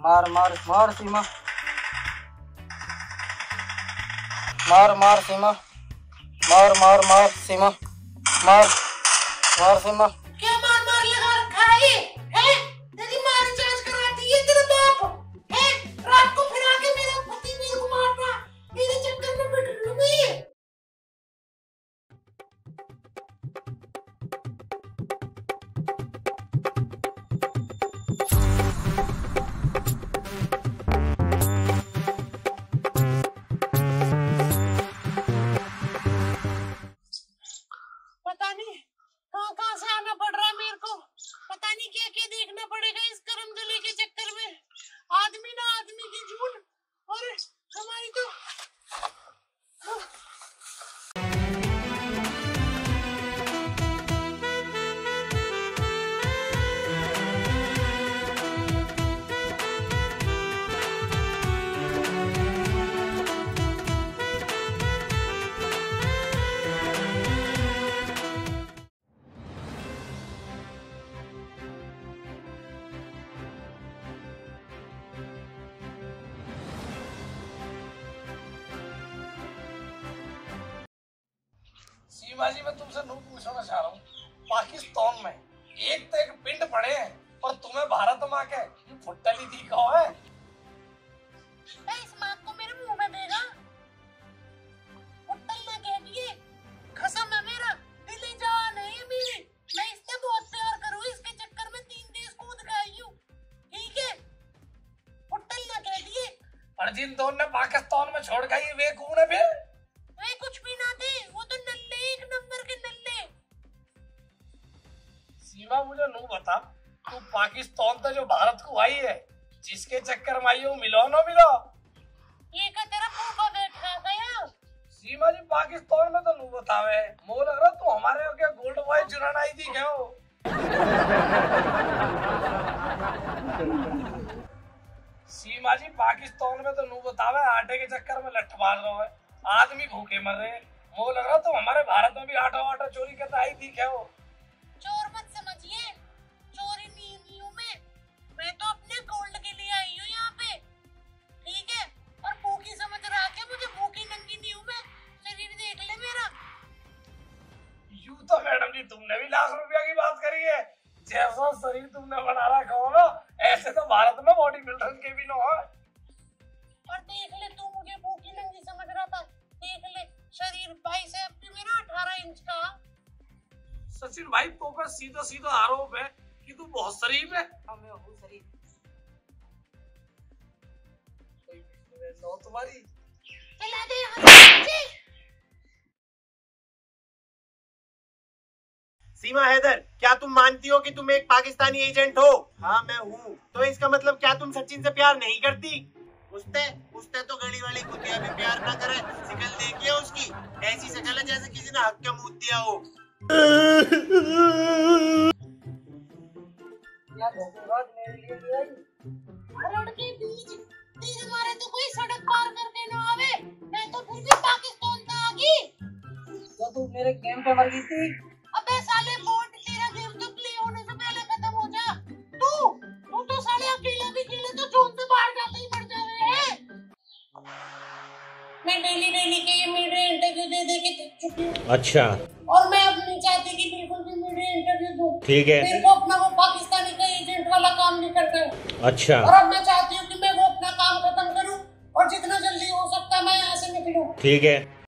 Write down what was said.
मार मार मार सीमा, मार मार सीमा, मार मार मार सीमा, मार मार सीमा। क्या मार मार लगा रखा है ये? हैं? तेरी माँ रिचार्ज कराती है तेरा बाप है? रात को फिर आके मेरा पति मेरे को मारना, मेरे चक्कर में पिट लूंगी। पता नहीं कहाँ से आना पड़ रहा है मेरे को, पता नहीं क्या क्या देखना पड़ेगा इस करमजली के चक्कर में। आदमी ना आदमी की झूठ और हमारी तो सीमा जी, मैं तुमसे नू पूछना चाह रहा हूँ, पाकिस्तान में एक तो एक पिंड पड़े हैं और तुम्हें भारत माँ के फुट्टली दी कहो है? इस बात को मेरे मुंह में देगा, फुट्टल ना कह दिए, कसम है मेरा, दिल्ली जान है ये मेरी, मैं इससे बहुत प्यार करूँ, इसके चक्कर में 3 देश कूद के आई हूँ, ठीक है? फुट्टल ना कह दिए। और जिन दोनों ने पाकिस्तान में छोड़ गई वे कौन है फिर? वे कुछ भी ना थे, वो तो नल्ले, एक नंबर के नल्ले। सीमा मुझे नू बता, तू पाकिस्तान तो जो भारत को आई है, जिसके चक्कर में आई हो, मिलो ना मिलो? ये का तेरा फूफा बैठा गया। सीमा जी, पाकिस्तान में तो नू बतावे, मोर लग रहा तू हमारे क्या गोल्ड बॉय चुराना आई थी क्या हो? सीमा जी, पाकिस्तान में तो नू बतावे आटे के चक्कर में लठ मार रहा है, आदमी भूखे मर रहे हैं, मोर लग रहा तो हमारे भारत में भी आटा वाटा चोरी करना आई थी क्या हो? चोर मत समझिए, चोरी नहीं हूँ मैं तो अपने गोल्ड के लिए आई हूँ यहाँ पे, ठीक है? और भूखी समझ रहा क्या मुझे? भूखी नंगी नहीं हूँ मैं, शरीर देख ले मेरा। यूं तो मैडम जी तुमने भी लाख रुपया की बात करी है, जैसा शरीर तुमने बना रखा हो ना, ऐसे तो भारत में बॉडी बिल्डर के भी ना हो। और देख ले, तू मुझे भूखी नंगी समझ रहा था, देख ले शरीर 22 है, अब भी मेरा 18 इंच का। सचिन भाई, तो पर सीधा सीधा आरोप है कि तू बहुत शरीफ है। मैं हूँ शरीफ। नो तुम्हारी चला दे यहाँ से। सीमा हैदर, क्या तुम मानती हो कि तुम एक पाकिस्तानी एजेंट हो? हाँ मैं हूँ। तो इसका मतलब क्या तुम सचिन से प्यार नहीं करती? उसने तो गली वाली कुतिया भी प्यार ना करे, शक्ल देखिए उसकी, ऐसी शक्ल है जैसे किसी ने हक का मुंह दिया हो। क्या धोखेबाज मेरे लिए ले आई? रोड के बीच तेरे मारे तो कोई सड़क पार करके ना आवे, मैं तो फिर भी पाकिस्तान तक आ गई। तो तू मेरे गेम पे मर गई थी। अबे साले बोट, तेरा गेम तो प्ले होने से पहले खत्म हो जा। तू तो साले अकेले भी खेले तो जोन से बाहर जाते ही मर जावे है। मैं डेली के ये मीडिया इंटरव्यू दे के थक चुकी हूँ। अच्छा। और मैं अब नहीं चाहती कि बिल्कुल भी मीडिया इंटरव्यू दूं। ठीक है। मेरे को अपना वो पाकिस्तानी का एजेंट वाला काम नहीं करता है। अच्छा। और अब मैं चाहती हूँ कि मैं वो अपना काम खत्म करूँ और जितना जल्दी हो सकता है मैं यहाँ से निकलूँ। ठीक है।